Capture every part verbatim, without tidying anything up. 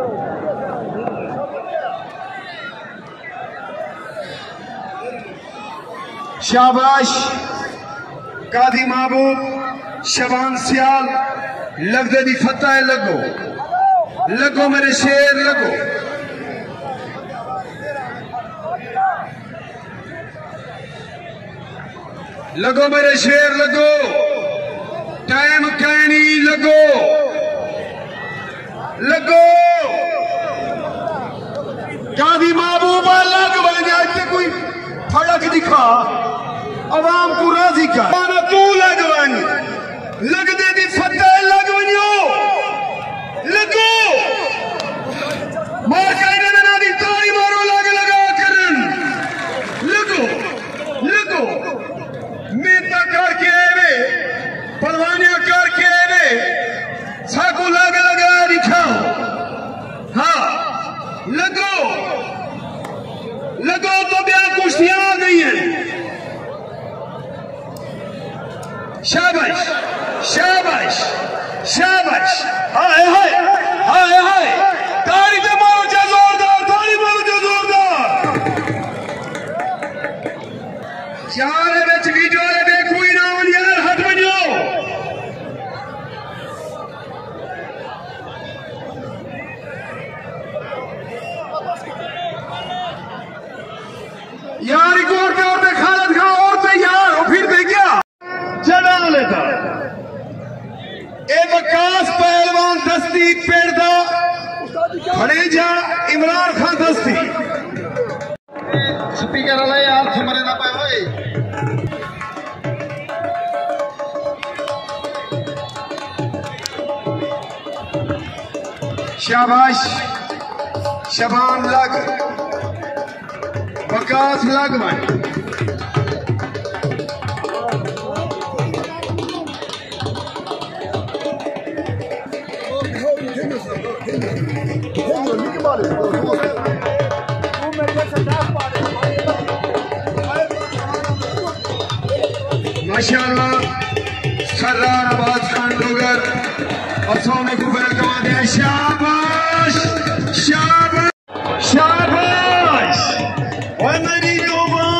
शाबाश कादी महबूब शबान सियाल लगदे दी फतह है। लगो लगो मेरे शेर लगो। लगो मेरे शेर लगो। टाइम कहनी लगो लगो। कादी महबूबा लग बन जाए कोई फड़क दिखा अवाम को राजी कर। तू लग बन लगदे दी फतह लग बनो लगो। मार कहने देना दी ताली मारो लग लगा करन लगो लगो। मेहनत करके आवे परवानियां करके आवे साकू लग लगा दिखाओ। हाँ लगो लगो तो ब्याह कुश्तियां आ गई हैं। शाबाश शाबाश शाबाश। हाय हाय हाय हाय ताली तो मारो जा जोरदार ताली मारो जा जोरदार। चार विच वीडियो वाले देखो ही ना यार हट बनो। यार एक और क्या होते खालद खा और तैयार हो फिर दे क्या जड़ा लेता ए वकास पहलवान दस्ती पेड़दा खड़े जा इमरान खान दस्ती स्पीकर वाला यार थमरे ना पाए होए। शाबाश शबान लग वकास लग बन। माशाअल्लाह सरदार आबाद खान डोगर और सोने को वेलकम दिया। शाबाश शाबाश शाबाश और मेरी तौबा।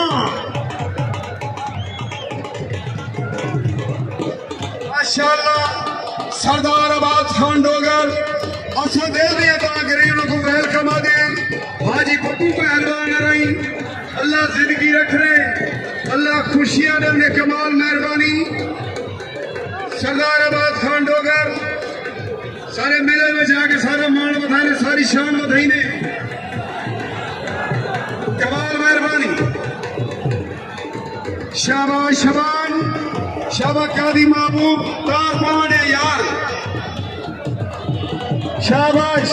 माशाअल्लाह सरदार आबाद खान डोगर और सो दिल दिया गरीबों को वेलकम आ गए। हाजी पप्पू पहलवान रही अल्लाह जिंदगी रख रहे अल्लाह खुशियां दे कमाल मेहरबानी। सरदार आबाद खान डोगर सारे मेले में जाके सारे मान बधाने सारी शान बधाई ने कमाल मेहरबानी। शाबाश शबान शाबाश कादी महबूब तार पाने यार शाबाश।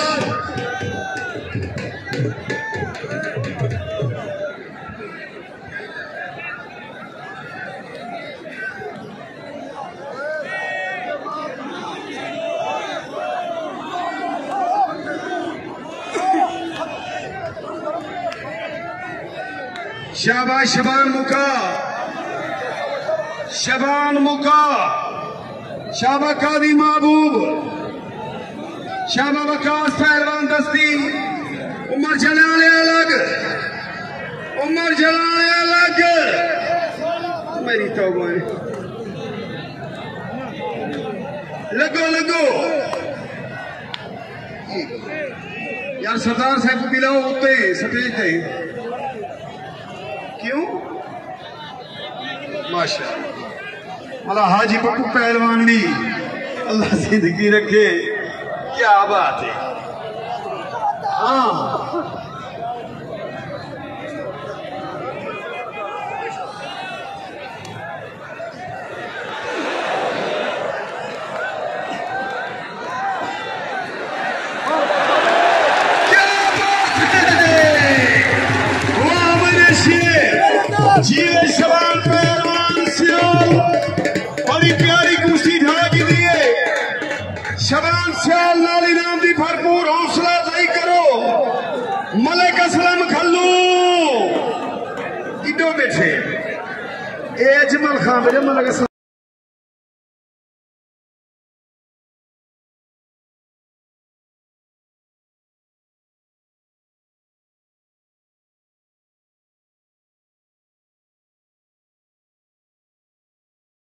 शाबाश शबान मुका शबान मुका शाबा कादी महबूब शाबा वकास पहलवान दस्ती उमर जलाने अलग उमर जलाने अलग। मेरी तौबा लगो लगो यार सरदार साहब को मिलाओ होते सतेज थे क्यों माशा अल्लाह। हाजी पप्पू पहलवान भी अल्लाह जिंदगी रखे क्या बात है। हाँ जीवे शबान पहलवान सियाल बड़ी प्यारी कुश्ती ढाकी दिए। शबान सियाल नाली नाम की भरपूर हौसला अफजाई करो। मलिक असलम खल्लू किडो बैठे ए अजमल खान मलिक